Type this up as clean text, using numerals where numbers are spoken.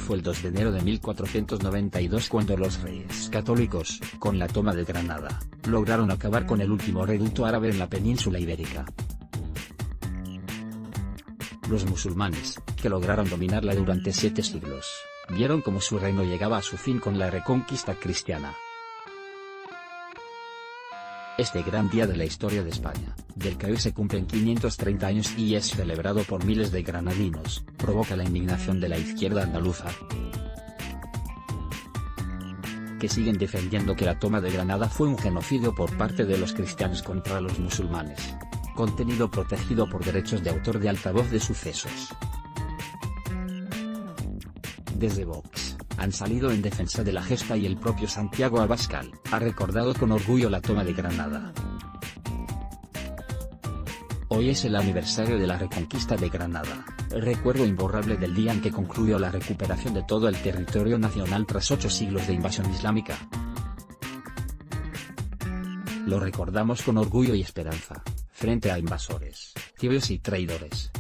fue el 2 de enero de 1492 cuando los reyes católicos, con la toma de Granada, lograron acabar con el último reducto árabe en la península ibérica. Los musulmanes, que lograron dominarla durante 7 siglos, vieron cómo su reino llegaba a su fin con la reconquista cristiana. Este gran día de la historia de España, del que hoy se cumplen 530 años y es celebrado por miles de granadinos, provoca la indignación de la izquierda andaluza, que siguen defendiendo que la toma de Granada fue un genocidio por parte de los cristianos contra los musulmanes. Contenido protegido por derechos de autor de Altavoz de Sucesos. Desde Vox, han salido en defensa de la gesta y el propio Santiago Abascal ha recordado con orgullo la toma de Granada. Hoy es el aniversario de la reconquista de Granada, el recuerdo imborrable del día en que concluyó la recuperación de todo el territorio nacional tras 8 siglos de invasión islámica. Lo recordamos con orgullo y esperanza, frente a invasores, tibios y traidores.